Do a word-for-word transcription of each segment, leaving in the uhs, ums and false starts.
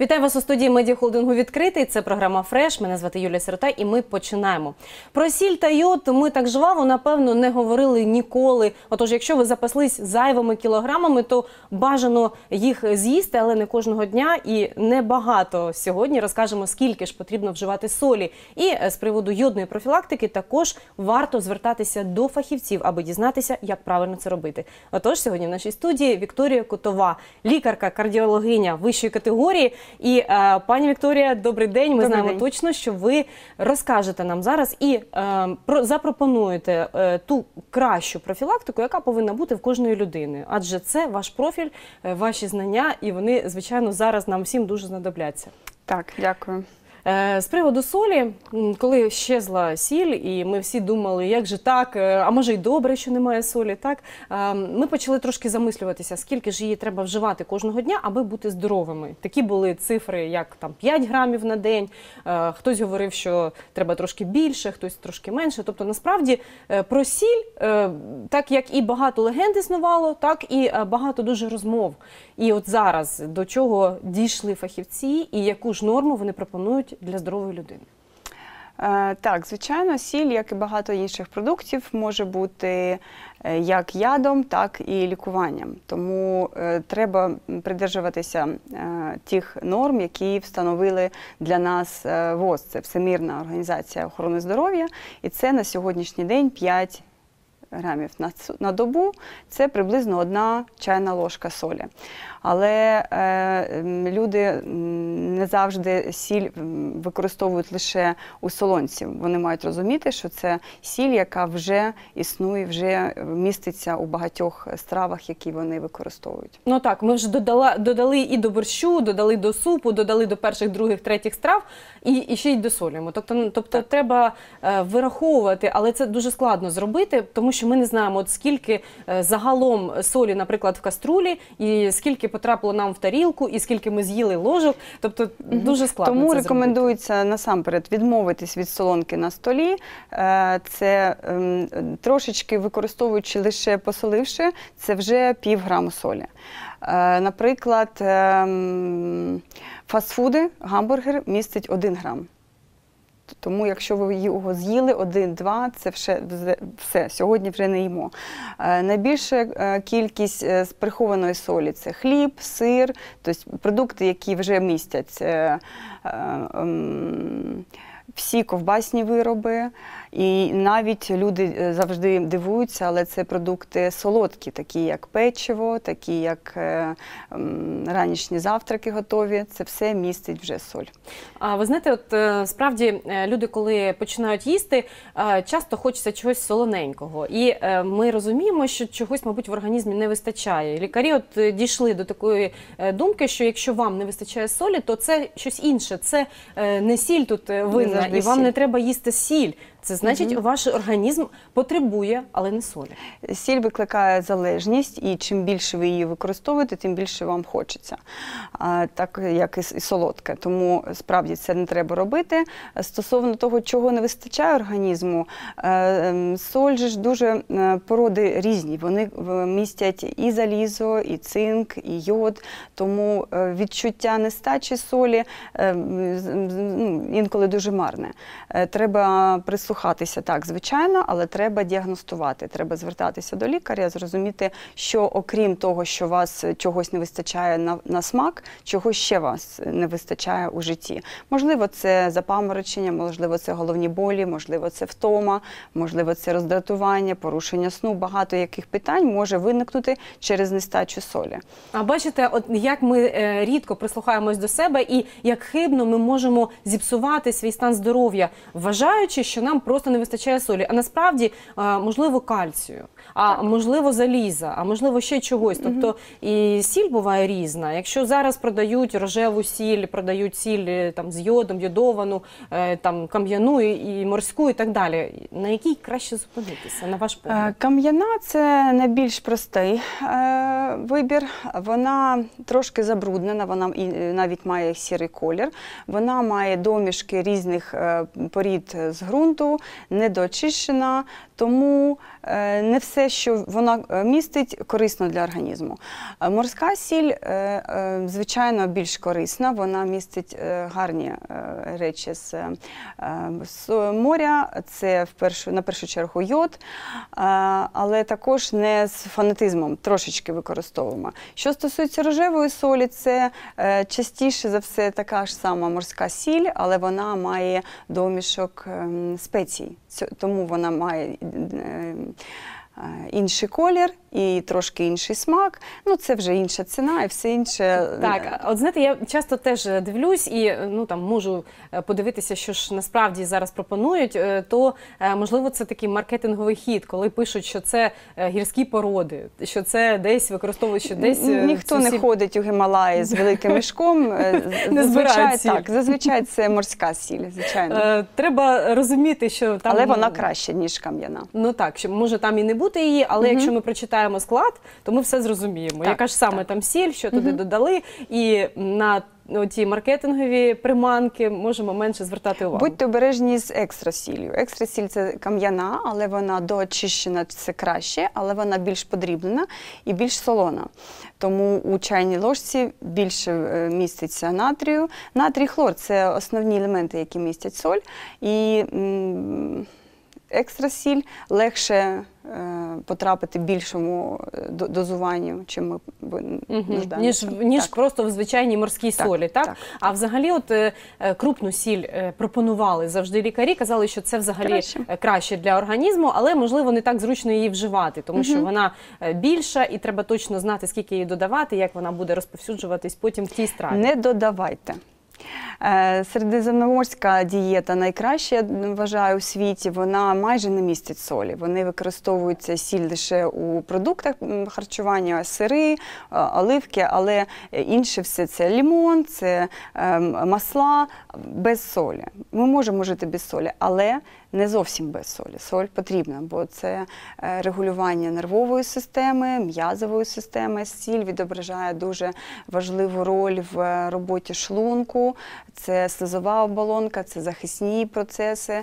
Вітаю вас у студії медіахолдингу «Відкритий». Це програма «Фреш». Мене звати Юлія Сирота і ми починаємо. Про сіль та йод ми так жваво, напевно, не говорили ніколи. Отож, якщо ви запаслись зайвими кілограмами, то бажано їх з'їсти, але не кожного дня і небагато. Сьогодні розкажемо, скільки ж потрібно вживати солі. І з приводу йодної профілактики також варто звертатися до фахівців, аби дізнатися, як правильно це робити. Отож, сьогодні в нашій студії Вікторія Котова, лікарка-кардіологиня вищої категорії. І, е, пані Вікторія, добрий день. Ми добрий знаємо день. точно, що ви розкажете нам зараз і е, про, запропонуєте е, ту кращу профілактику, яка повинна бути в кожної людини. Адже це ваш профіль, е, ваші знання, і вони, звичайно, зараз нам всім дуже знадобляться. Так, дякую. З приводу солі, коли щезла сіль, і ми всі думали, як же так, а може й добре, що немає солі, так? Ми почали трошки замислюватися, скільки ж її треба вживати кожного дня, аби бути здоровими. Такі були цифри, як там п'ять грамів на день, хтось говорив, що треба трошки більше, хтось трошки менше. Тобто, насправді, про сіль, так як і багато легенд існувало, так і багато дуже розмов. І от зараз до чого дійшли фахівці і яку ж норму вони пропонують для здорової людини? Е, так, звичайно, сіль, як і багато інших продуктів, може бути як ядом, так і лікуванням. Тому е, треба придержуватися е, тих норм, які встановили для нас е, ВОЗ, це Всемирна організація охорони здоров'я, і це на сьогоднішній день п'ять грамів на, на добу, це приблизно одна чайна ложка солі. Але е, люди не завжди сіль використовують лише у солонці. Вони мають розуміти, що це сіль, яка вже існує, вже міститься у багатьох стравах, які вони використовують. Ну так, ми вже додала, додали і до борщу, додали до супу, додали до перших, других, третіх страв і, і ще й досолюємо. Тобто, тобто треба е, вираховувати, але це дуже складно зробити, тому що ми не знаємо, от скільки е, загалом солі, наприклад, в каструлі, і скільки потрапило нам в тарілку, і скільки ми з'їли ложок. Тобто дуже складно Тому це рекомендується зробити. Насамперед відмовитись від солонки на столі. Це трошечки використовуючи лише посоливши, це вже пів граму солі. Наприклад, фастфуди, гамбургер містить один грам. Тому, якщо ви його з'їли, один-два, це все, все, сьогодні вже не їмо. Е, найбільша кількість е, прихованої солі – це хліб, сир, тобто продукти, які вже містять е, е, е, всі ковбасні вироби. І навіть люди завжди дивуються, але це продукти солодкі, такі як печиво, такі як е, е, ранішні завтраки готові. Це все містить вже соль. А ви знаєте, от е, справді люди, коли починають їсти, е, часто хочеться чогось солоненького. І е, ми розуміємо, що чогось, мабуть, в організмі не вистачає. Лікарі от е, дійшли до такої е, думки, що якщо вам не вистачає солі, то це щось інше. Це е, не сіль тут винна, і вам сіль. не треба їсти сіль. Це значить, угу. ваш організм потребує, але не солі. Сіль викликає залежність, і чим більше ви її використовуєте, тим більше вам хочеться, а, так як і солодке. Тому справді це не треба робити. Стосовно того, чого не вистачає організму, соль ж дуже породи різні. Вони містять і залізо, і цинк, і йод. Тому відчуття нестачі солі інколи дуже марне. Треба прислухатися. Слухатися, так, звичайно, але треба діагностувати, треба звертатися до лікаря, зрозуміти, що окрім того, що вас чогось не вистачає на, на смак, чого ще вас не вистачає у житті. Можливо, це запаморочення, можливо, це головні болі, можливо, це втома, можливо, це роздратування, порушення сну. Багато яких питань може виникнути через нестачу солі. А бачите, от як ми е, рідко прислухаємось до себе і як хибно ми можемо зіпсувати свій стан здоров'я, вважаючи, що нам просто не вистачає солі. А насправді, можливо, кальцію, а так. можливо, заліза, а можливо, ще чогось. Тобто і сіль буває різна. Якщо зараз продають рожеву сіль, продають сіль там, з йодом, йодовану, там, кам'яну і морську і так далі, на якій краще зупинитися, на ваш погляд? Кам'яна – це найбільш простий вибір. Вона трошки забруднена, вона навіть має сірий колір. Вона має домішки різних порід з ґрунту, йоду, недоочищена, тому е, не все, що вона містить, корисно для організму. Е, Морська сіль, е, е, звичайно, більш корисна, вона містить е, гарні е, речі з, е, з моря, це в першу, на першу чергу йод, е, але також не з фанатизмом, трошечки використовуємо. Що стосується рожевої солі, це е, частіше за все така ж сама морська сіль, але вона має домішок е, спецій, тому вона має е, інший колір і трошки інший смак. Ну, це вже інша ціна і все інше. Так, от знаєте, я часто теж дивлюсь і ну, там, можу подивитися, що ж насправді зараз пропонують, то, можливо, це такий маркетинговий хід, коли пишуть, що це гірські породи, що це десь використовують, що десь... Ніхто не сіль... ходить у Гімалаї з великим мішком. Не зазвичай, так, зазвичай це морська сіль, звичайно. Треба розуміти, що там... Але вона краще, ніж кам'яна. Ну так, що може там і не бути її, але угу. якщо ми прочитаємо склад, то ми все зрозуміємо. Так, яка ж саме так. там сіль, що туди угу. додали, і на ті маркетингові приманки можемо менше звертати увагу. Будьте обережні з екстрасіллю. Екстрасіль – це кам'яна, але вона доочищена, це краще, але вона більш подрібнена і більш солона. Тому у чайній ложці більше міститься натрію. Натрій, хлор – це основні елементи, які містять соль. І екстрасіль легше е, потрапити більшому дозуванню, чим ми угу. ніж, ніж просто в звичайній морській так, солі, так? так? А взагалі от е, крупну сіль е, пропонували завжди лікарі, казали, що це взагалі краще, краще для організму, але, можливо, не так зручно її вживати, тому угу. що вона більша і треба точно знати, скільки її додавати, як вона буде розповсюджуватись потім в тій страві. Не додавайте. Середземноморська дієта найкраща, я вважаю, у світі, вона майже не містить солі. Вони використовуються сіль лише у продуктах харчування, сири, оливки, але інше все це лимон, це масла без солі. Ми можемо жити без солі, але не зовсім без солі. Соль потрібна, бо це регулювання нервової системи, м'язової системи. Сіль відображає дуже важливу роль в роботі шлунку. Це слизова оболонка, це захисні процеси,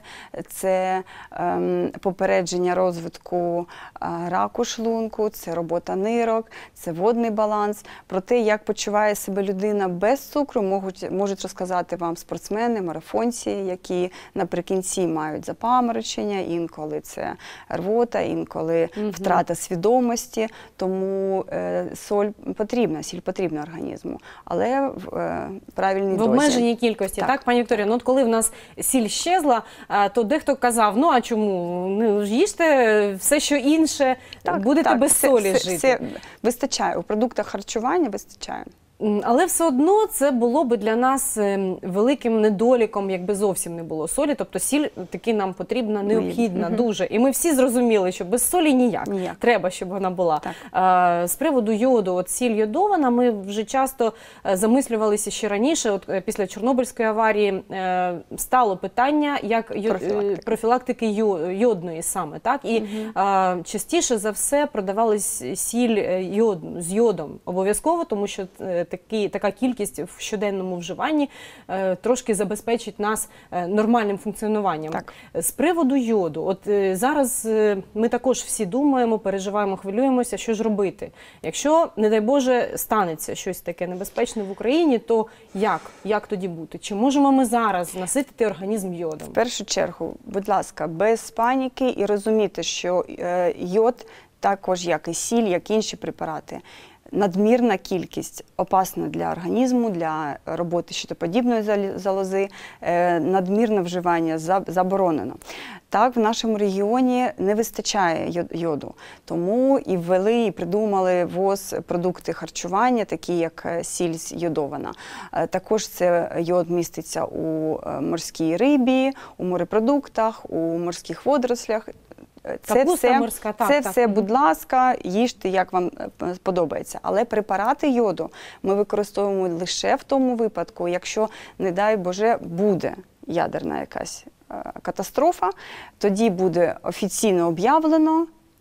це ем, попередження розвитку е, раку шлунку, це робота нирок, це водний баланс. Про те, як почуває себе людина без цукру, можуть, можуть розказати вам спортсмени, марафонці, які наприкінці мають запаморочення, інколи це рвота, інколи угу. втрата свідомості. Тому е, соль потрібна, сіль потрібна організму, але в е, правильній дозі. В обмеженій кількості, так, так пані Вікторія? Ну, от коли в нас сіль щезла, то дехто казав, ну а чому? Ну, їжте все, що інше, так, будете так, без все, солі все, жити. Все вистачає, у продуктах харчування вистачає. Але все одно це було би для нас великим недоліком, якби зовсім не було солі. Тобто сіль таки нам потрібна, необхідна, угу. дуже. І ми всі зрозуміли, що без солі ніяк. ніяк. Треба, щоб вона була. Так. З приводу йоду, от сіль йодована, ми вже часто замислювалися ще раніше, от після Чорнобильської аварії стало питання як профілактики, профілактики йодної саме. Так? І угу. частіше за все продавалась сіль йод, з йодом обов'язково, тому що Такі, така кількість в щоденному вживанні е, трошки забезпечить нас е, нормальним функціонуванням. Так. З приводу йоду, от е, зараз е, ми також всі думаємо, переживаємо, хвилюємося, що ж робити. Якщо, не дай Боже, станеться щось таке небезпечне в Україні, то як? Як тоді бути? Чи можемо ми зараз наситити організм йодом? В першу чергу, будь ласка, без паніки і розуміти, що е, йод також, як і сіль, як інші препарати, надмірна кількість опасна для організму, для роботи щитоподібної залози, надмірне вживання заборонено. Так, в нашому регіоні не вистачає йоду, тому і ввели, і придумали ВОЗ продукти харчування, такі як сіль йодована. Також це йод міститься у морській рибі, у морепродуктах, у морських водорослях. Це Капуста все, морська, так, це так. все, будь ласка, їжте, як вам подобається. Але препарати йоду ми використовуємо лише в тому випадку, якщо, не дай Боже, буде ядерна якась катастрофа, тоді буде офіційно об'явлено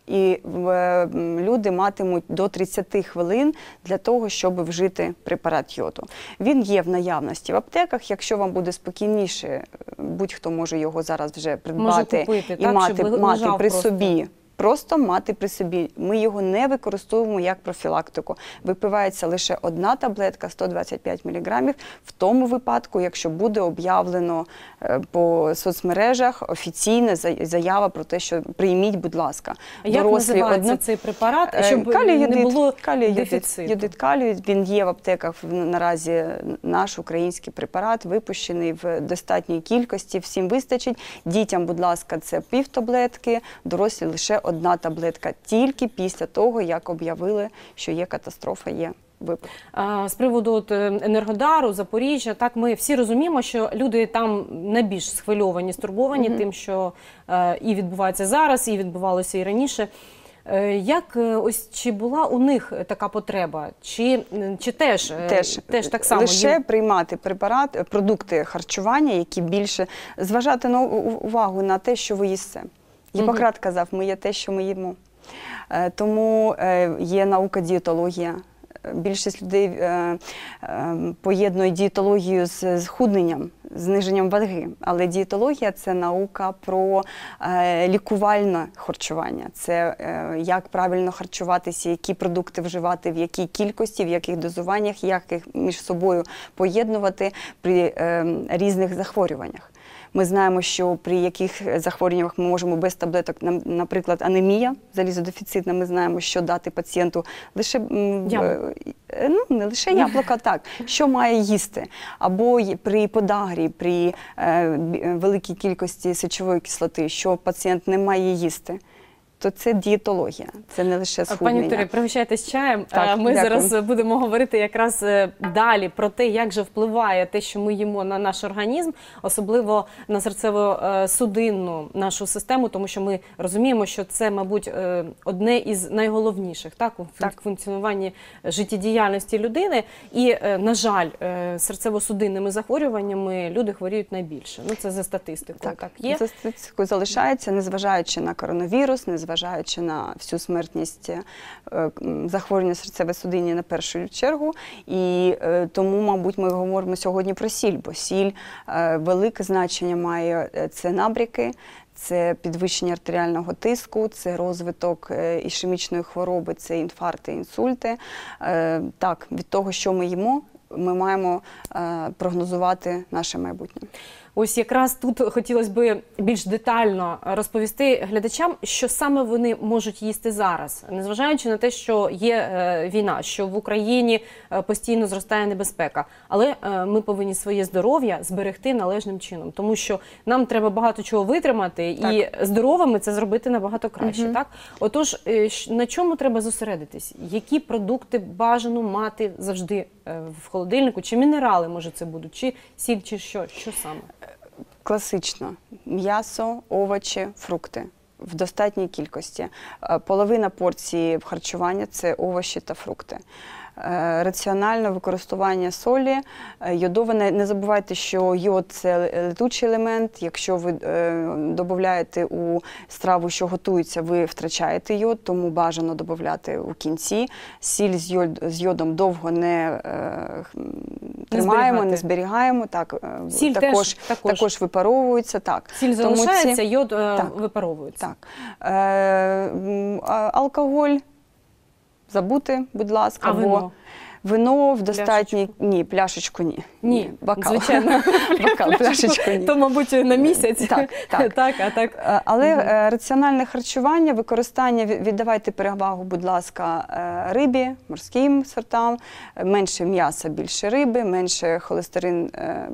і е, люди матимуть до тридцяти хвилин для того, щоб вжити препарат йоду. Він є в наявності в аптеках. Якщо вам буде спокійніше, будь-хто може його зараз вже придбати купити, і так, мати, щоб мати лежав при просто. собі. Просто мати при собі. Ми його не використовуємо як профілактику. Випивається лише одна таблетка, сто двадцять п'ять міліграмів, в тому випадку, якщо буде об'явлено по соцмережах офіційна заява про те, що прийміть, будь ласка. А як називається цей препарат, щоб калій-йодид, не було калій-йодид, дефіциту? Йодид калію, він є в аптеках наразі, наш український препарат, випущений в достатній кількості, всім вистачить. Дітям, будь ласка, це пів таблетки, дорослі лише одна таблетка, тільки після того, як об'явили, що є катастрофа, є випадок. З приводу от, Енергодару, Запоріжжя, так, ми всі розуміємо, що люди там найбільш схвильовані, стурбовані mm-hmm. тим, що е, і відбувається зараз, і відбувалося і раніше. Е, як, ось, чи була у них така потреба? Чи, чи теж, теж, теж так само? Лише їм... приймати препарат, продукти харчування, які більше, зважати на увагу на те, що ви їсте. Гіппократ mm-hmm. казав, ми є те, що ми їмо. Е, тому е, є наука дієтологія. Більшість людей е, е, поєднує дієтологію з схудненням, зниженням ваги. Але дієтологія – це наука про е, лікувальне харчування. Це е, як правильно харчуватися, які продукти вживати, в якій кількості, в яких дозуваннях, як їх між собою поєднувати при е, різних захворюваннях. Ми знаємо, що при яких захворюваннях ми можемо без таблеток, наприклад, анемія залізодефіцитна, ми знаємо, що дати пацієнту лише, ну, не лише яблука, так, що має їсти. Або при подагрі, при е, великій кількості сечової кислоти, що пацієнт не має їсти. То це дієтологія, це не лише схуднення. Пані Вікторія, пригощайтесь чаєм. Так, ми дякую. зараз будемо говорити якраз далі про те, як же впливає те, що ми їмо на наш організм, особливо на серцево-судинну нашу систему, тому що ми розуміємо, що це, мабуть, одне із найголовніших так, у так. функціонуванні життєдіяльності людини. І, на жаль, серцево-судинними захворюваннями люди хворіють найбільше. Ну, це за статистикою. Так, так є. За статистикою залишається, незважаючи на коронавірус, незважаючи зважаючи на всю смертність захворювання серцево-судинні на першу чергу. І е, тому, мабуть, ми говоримо сьогодні про сіль, бо сіль е, велике значення має, це набряки, це підвищення артеріального тиску, це розвиток е, ішемічної хвороби, це інфаркти, інсульти. Е, так, від того, що ми їмо, ми маємо е, прогнозувати наше майбутнє. Ось якраз тут хотілося б більш детально розповісти глядачам, що саме вони можуть їсти зараз, незважаючи на те, що є е, війна, що в Україні е, постійно зростає небезпека. Але е, ми повинні своє здоров'я зберегти належним чином, тому що нам треба багато чого витримати, так. І здоровими це зробити набагато краще. Угу. Так? Отож, е, на чому треба зосередитись? Які продукти бажано мати завжди е, в холодильнику? Чи мінерали, може, це будуть? Чи сіль, чи що? Що саме? Класично. М'ясо, овочі, фрукти в достатній кількості. Половина порції харчування – це овочі та фрукти. Раціональне використання солі, йодоване. Не забувайте, що йод – це летучий елемент. Якщо ви додаєте у страву, що готується, ви втрачаєте йод, тому бажано додати у кінці. Сіль з, йод, з йодом довго не тримаємо, не зберігаємо. Так, сіль також, теж, також. також випаровується. Так. Сіль залишається, ці... йод так. випаровується. Так. Е, алкоголь забути, будь ласка, а бо вино? Вино в достатній... Ні, пляшечку ні. Ні, бокал. Звичайно. Бокал, пляшечку ні. То, мабуть, на місяць. Так, так. так, а так. Але угу. раціональне харчування, використання, віддавайте перевагу, будь ласка, рибі, морським сортам, менше м'яса, більше риби, менше холестерин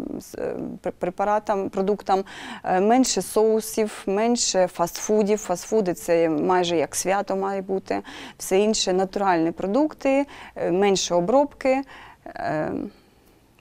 препаратам, продуктам, менше соусів, менше фастфудів. Фастфуди – це майже як свято має бути. Все інше – натуральні продукти, менше обробки.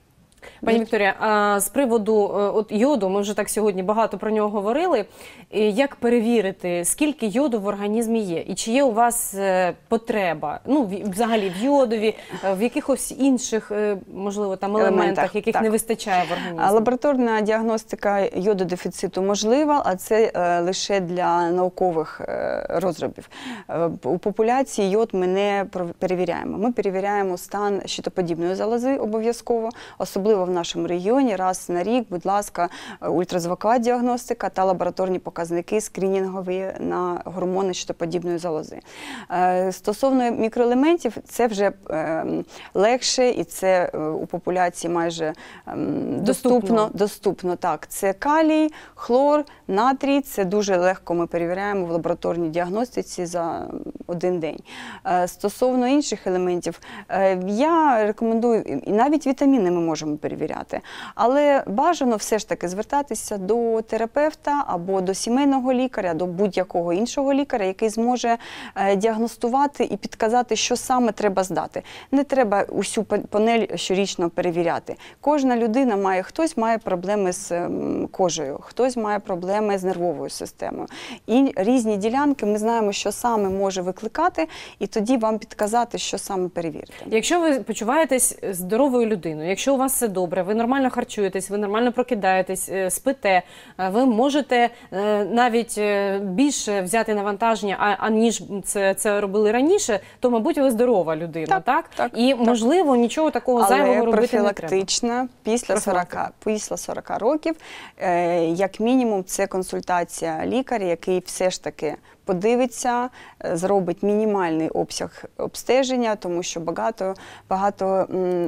Пані Вікторія, а з приводу е, от йоду, ми вже так сьогодні багато про нього говорили. І як перевірити, скільки йоду в організмі є? І чи є у вас е, потреба, ну, в- взагалі в йодові, е, в якихось інших, е, можливо, там елементах, Елементах, яких так. не вистачає в організмі? А Лабораторна діагностика йододефіциту можлива, а це е, лише для наукових е, розробів. Е, у популяції йод ми не про- перевіряємо. Ми перевіряємо стан щитоподібної залози обов'язково, особливо в нашому регіоні. Раз на рік, будь ласка, ультразвукова діагностика та лабораторні показники скринінгові на гормони щитоподібної залози. Е, стосовно мікроелементів, це вже е, легше і це е, у популяції майже ем, Доступно. доступно. Доступно, так. Це калій, хлор, натрій. Це дуже легко ми перевіряємо в лабораторній діагностиці за один день. Е, Стосовно інших елементів, е, я рекомендую, і навіть вітаміни ми можемо перевіряти, але бажано все ж таки звертатися до терапевта або до сімейного лікаря, до будь-якого іншого лікаря, який зможе е, діагностувати і підказати, що саме треба здати. Не треба усю пан- панель щорічно перевіряти. Кожна людина має, хтось має проблеми з ем, кожею, хтось має проблеми з нервовою системою. І різні ділянки, ми знаємо, що саме може викликати, і тоді вам підказати, що саме перевірити. Якщо ви почуваєтесь здоровою людиною, якщо у вас все добре, ви нормально харчуєтесь, ви нормально прокидаєтесь, е, спите, е, ви можете е, навіть е, більше взяти навантаження, а- аніж це, це робили раніше, то, мабуть, ви здорова людина, так? Так, так, І, так. можливо, нічого такого зайвого Але робити не треба. профілактична після сорока, після сорока років, е, як мінімум, це консультація лікаря, який все ж таки подивиться, е, зробить мінімальний обсяг обстеження, тому що багато, багато м,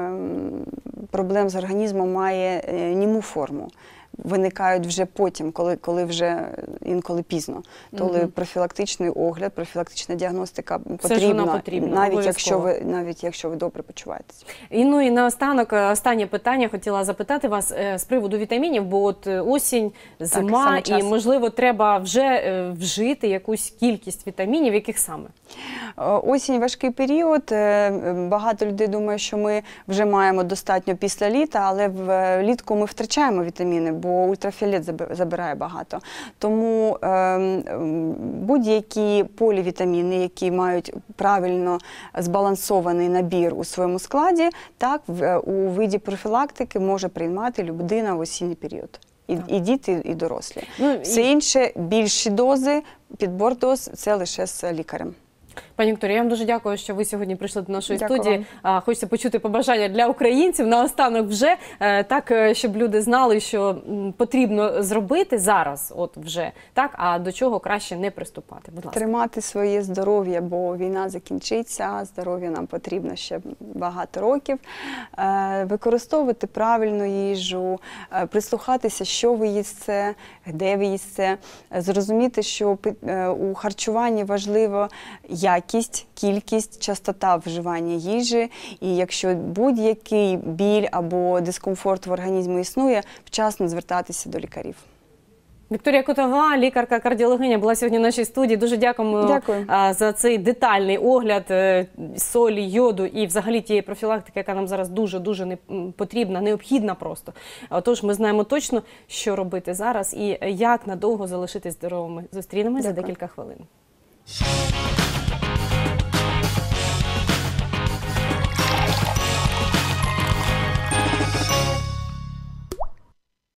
е, проблем з організмом має е, німу форму. Виникають вже потім, коли, коли вже інколи пізно. Коли Мгм. профілактичний огляд, профілактична діагностика Все ж вона потрібна, потрібна, навіть якщо обов'язково. ви навіть якщо ви добре почуваєтесь. І, ну і наостанок, е, останнє питання хотіла запитати вас е, з приводу вітамінів, бо от е, осінь, зима, саме і, час. можливо, треба вже е, вжити якусь кількість вітамінів, яких саме? Е, Осінь важкий період. е, Багато людей думає, що ми вже маємо достатньо після літа, але влітку ми втрачаємо вітаміни, бо ультрафіолет заби- забирає багато. Тому е, м, будь-які полівітаміни, які мають правильно збалансований набір у своєму складі, так в- у виді профілактики може приймати людина в осінній період. І, і діти, і дорослі. Ну, Все і- інше, більші дози, підбор доз – це лише з лікарем. Пані Вікторія, я вам дуже дякую, що ви сьогодні прийшли до нашої Дякую студії. А, Хочеться почути побажання для українців наостанок вже, е, так, е, щоб люди знали, що м, потрібно зробити зараз, от вже, так, а до чого краще не приступати. Будь ласка. Тримати своє здоров'я, бо війна закінчиться, здоров'я нам потрібно ще багато років. Е, Використовувати правильну їжу, е, прислухатися, що ви їсте, де ви їсте, е, зрозуміти, що пи- е, у харчуванні важливо якість, кількість, частота вживання їжі. І якщо будь-який біль або дискомфорт в організмі існує, вчасно звертатися до лікарів. Вікторія Котова, лікарка-кардіологиня, була сьогодні в нашій студії. Дуже дякуємо Дякую. а, за цей детальний огляд е, солі, йоду і взагалі тієї профілактики, яка нам зараз дуже-дуже не м, потрібна, необхідна просто. Отож, ми знаємо точно, що робити зараз і як надовго залишитись здоровими. Зустрінемось за Дякую. декілька хвилин.